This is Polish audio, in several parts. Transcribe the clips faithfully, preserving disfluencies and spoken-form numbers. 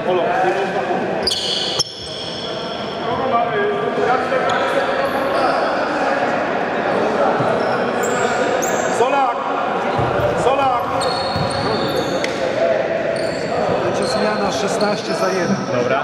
Olo, Solak! Solak! Będzie zmiana szesnaście za jeden. Dobra.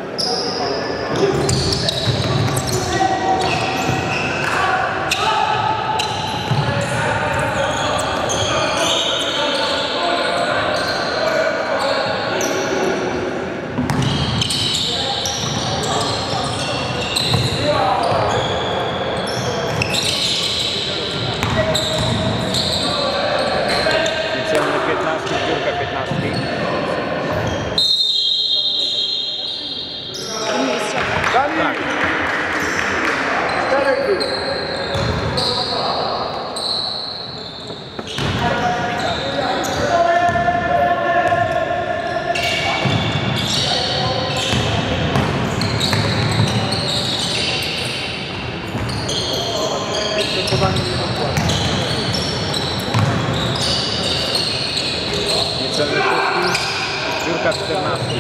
Niecelny szóstki, zbiórka czternastki.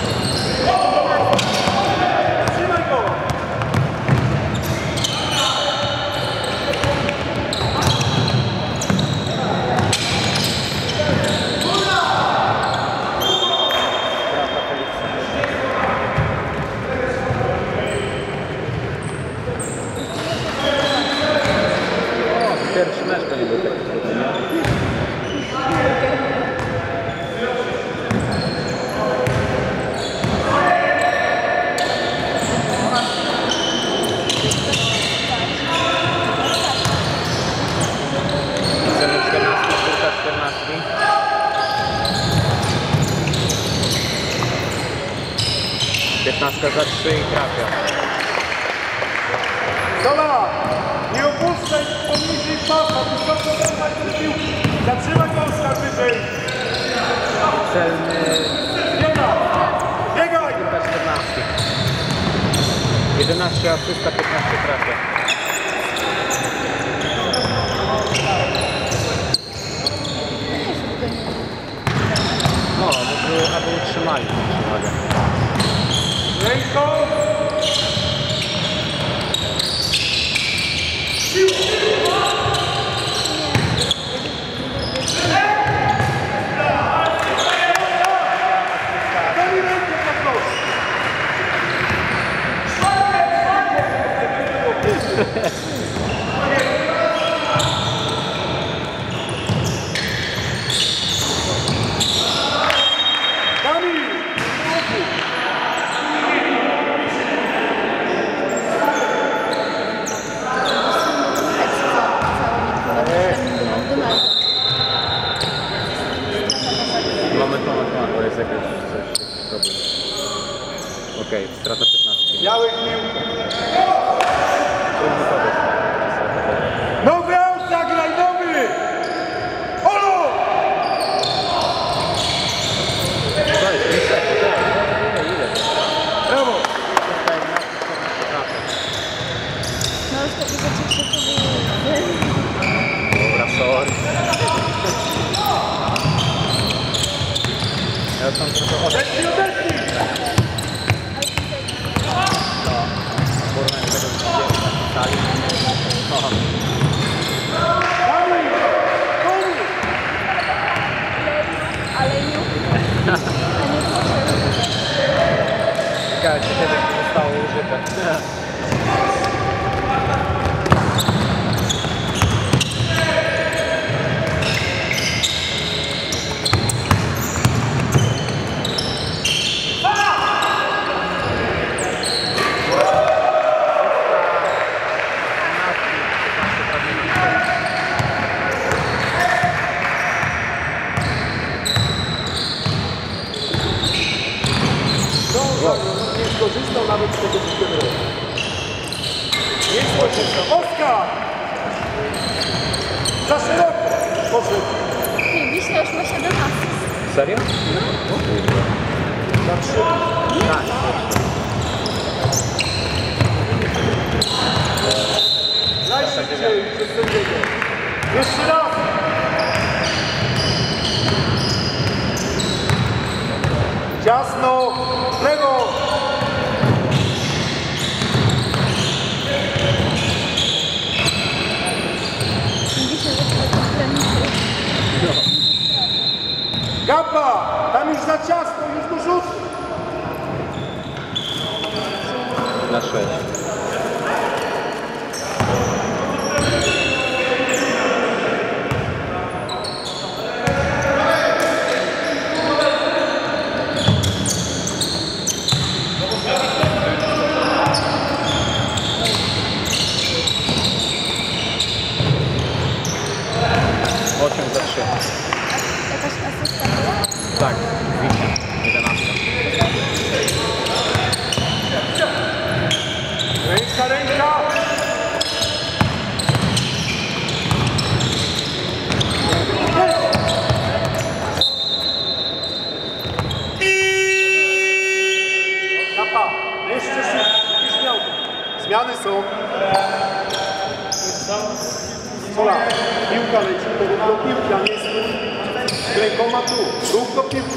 Trzymaj go! Strata Feliksa. Pierwszy mecz to nie był taki trudny, nie? piętnastka za trzy i trafia. Zola! Nie opuszczaj poniżej pasa, wysoko trzymaj tę piłkę. Zatrzymaj Polska wyżej. Celny... Biegaj! Biegaj! czternaście. jedenaście asysta, piętnaście trafia. No, aby, aby utrzymali tę przewagę. Ręką! Moment, moment, moment, bo jest jakiś coś, problem. Okej, okay, strata piętnastki. Biały piłkę. Nowy aut zagraj, nowy! Olo! To jest niestety, ile, ile? Brawo! No już takie rzeczy się powinny. Dobra, sorry. Ja tam trochę Odetnij, odetnij! No, porównanie tego z stali. No. Kamień! Koniec! Ale nie. A nie potrzebne. Ciekawe, czy kiedyś nie zostało użyte. Nie skorzystał nawet z tego systemu. Nie skorzystał. Oskar! Za szeroko! Poszedł. Ty, Wiśnia już ma siedem asyst. Serio? No. O kurde. Za trzy. Tak. Najszybciej przez sędziego. Jeszcze raz! Ciasno! Lewo! Lewo! Dzisiaj zaczyna granicy. Gapa! Tam już za ciasno, już go rzuć! Na sześć. osiem za trzy. Jakaś asysta była? Tak, jedenaście. Ręka, ręka! Gapa! Jeszcze szybciej, już miał. Zmiany są. Sola, piłka leci, to rób do piłki, a nie stój rękoma tu. Rób do piłki.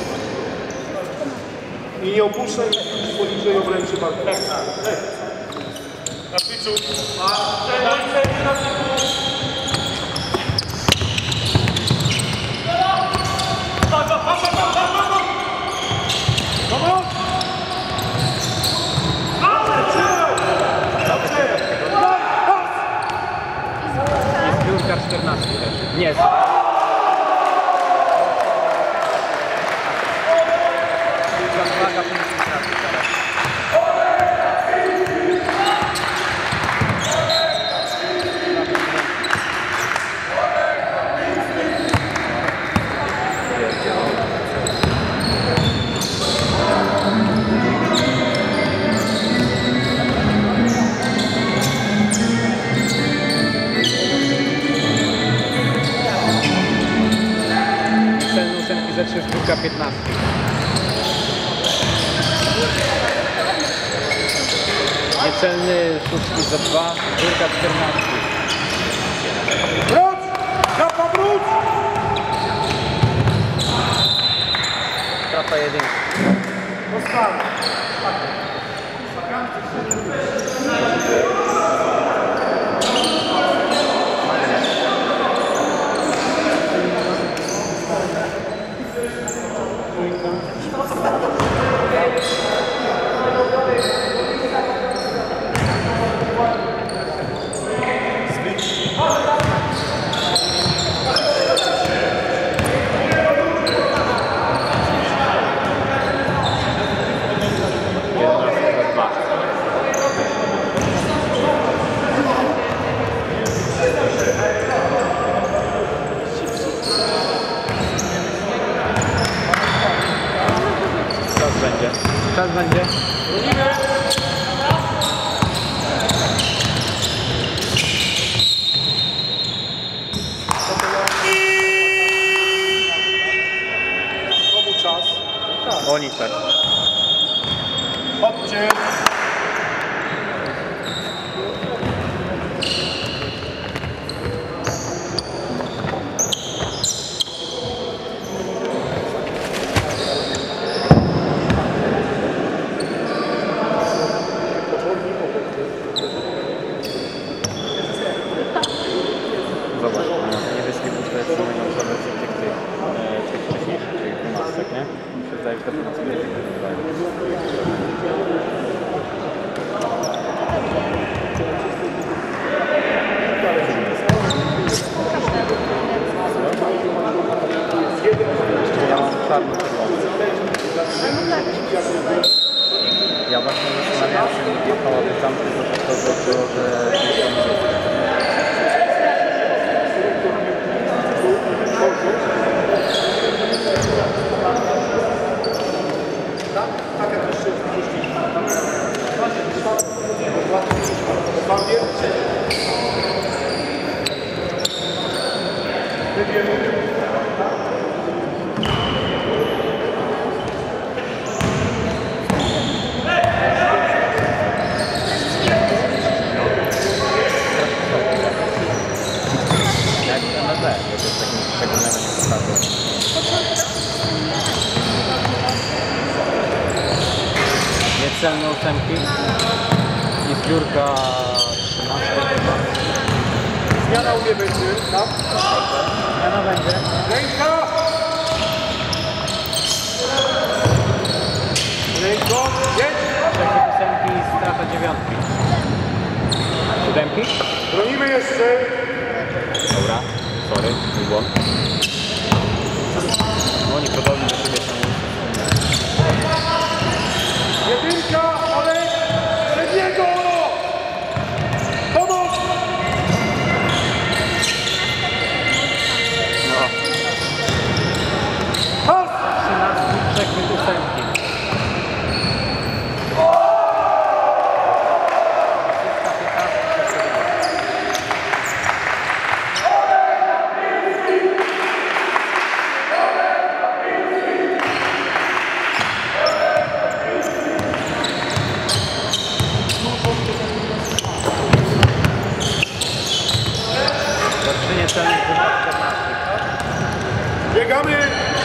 I nie opuszczaj poniżej obręczy barku. Na piczu. Jest piłka czternaście też. Nie, Waga koncentracji teraz. Celny ósemki za trzy, sztuka piętnaście. Niecelny szóstki za dwa, sztuka czternaście. Wróć! Gapa, wróć! Trapa jedynka. Postaw. Czas będzie. Czas będzie. Komu czas? Oni czas. Chodźcie. Zobacz, niebieskie buty jest samego nawet tych, tych, tych, tych wcześniejszych, tych dwunastek, nie? Mi się wydaje, że te dwunastki lepiej wyglądają. Ja mam czarno-czerwony. Ja właśnie zastanawiam się, nie jechałaby tam, tylko że to było, że Tak jak jeszcze celne ósemki i zbiórka trzynaście. Zmiana u mnie będzie, tak? Zmiana będzie. Ręka! Ręką, jedź! Trzecie ósemki i strata dziewiątki. Siódemki? Bronimy jeszcze. Dobra, sorry, mój błąd. No, oni podobni do siebie są. Jedynka, ale średniego! Pomoc! No. Pas! trzynaście, przechwyt ósemki. Zaczynie celnych czternaście. Biegamy!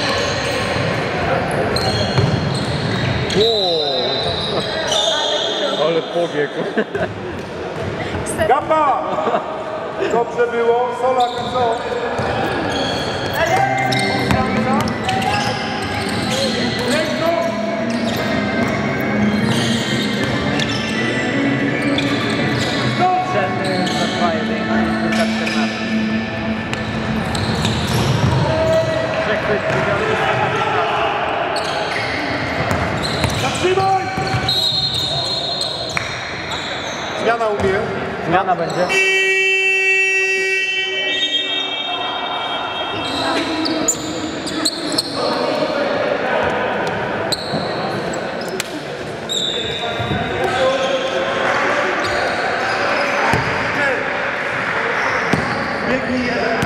Ale pobiegł. Gapa! Dobrze było, Solak co? Ręką! Celny za dwa jeden, zbiórka czternaście. Przechwyt dziewiąty, strata piętnaście. Zatrzymaj! Zmiana u mnie. Zmiana będzie. Biegnij jeden.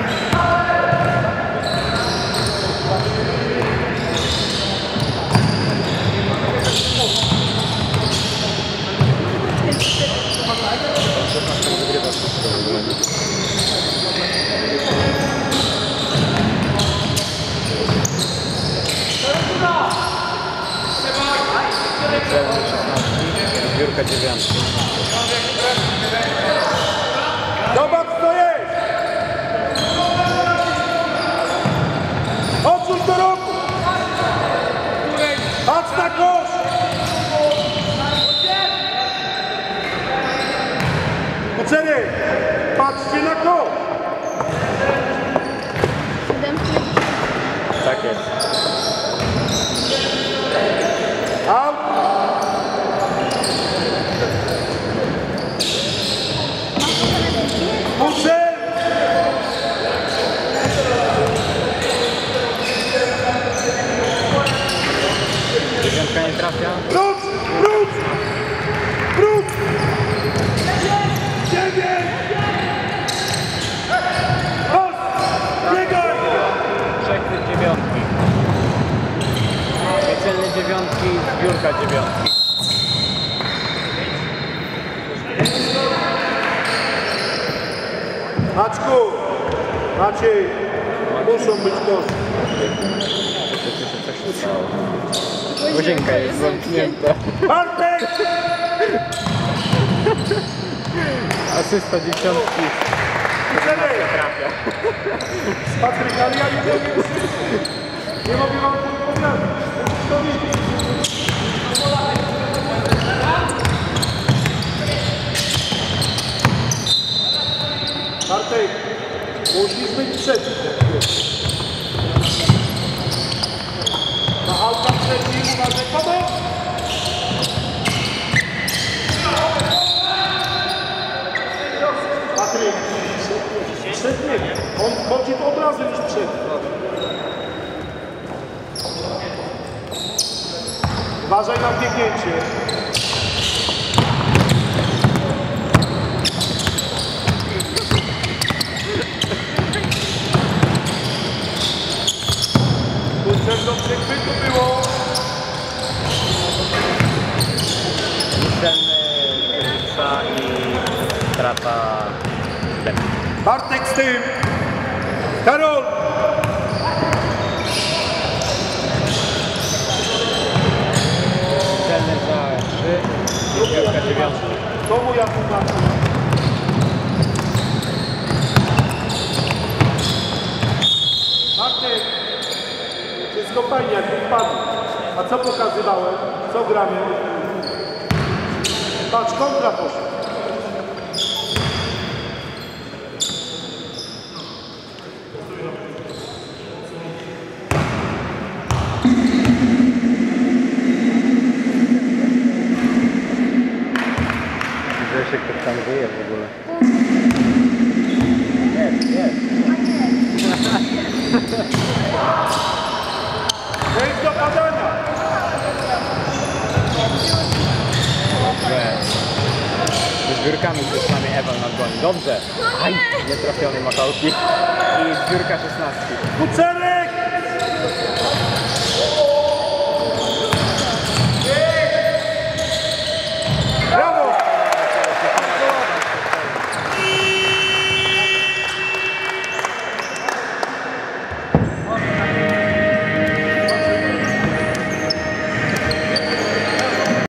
Celny szesnastki, zbiórka dziewiątki. Zobacz co jest! Odsuń do roku! Patrz na kosz! Poczekaj! Patrzcie na kosz! Siódemki. Tak jest. Out! Puszczę! Dziewiątka nie trafia. Wróć! Wróć! Wróć! Dziewięć! Chodź! Biegaj! Przechwyt dziewiątki. Niecelne dziewiątki, zbiórka dziewiątki. Maćku! Maciej! Muszą być koszty. Coś się stało. Łazienka jest zamknięta. Bartek! Asysta dziesiątki. Poczekaj! Trafia. Patryk, ale ja nie mogę nie mogę wam opowiadać. To widzisz. Bartek, musisz być trzeci. Machałka trzeci, uważaj, pomoc! Patryk, przed nim. On chodzi od razu już przed. Uważaj na biegnięcie. Kurczę, do przechwytu było. Niecelny Kryca i strata siódemki. Bartek z tym. Karol. Celny za tłumaczy? Komu ja tłumaczę? Martek, wszystko fajnie, jak wpadł. A co pokazywałem? Co gramy? Patrz, kontra poszła. Że się ktoś tam wyje w ogóle. Jest, jest. Wejdź do padania. Dobrze. Z zbiórkami przed nami Ewan nadgoni. Dobrze. Aj, nietrafiony Makałki. I zbiórka szesnastki. Kucery!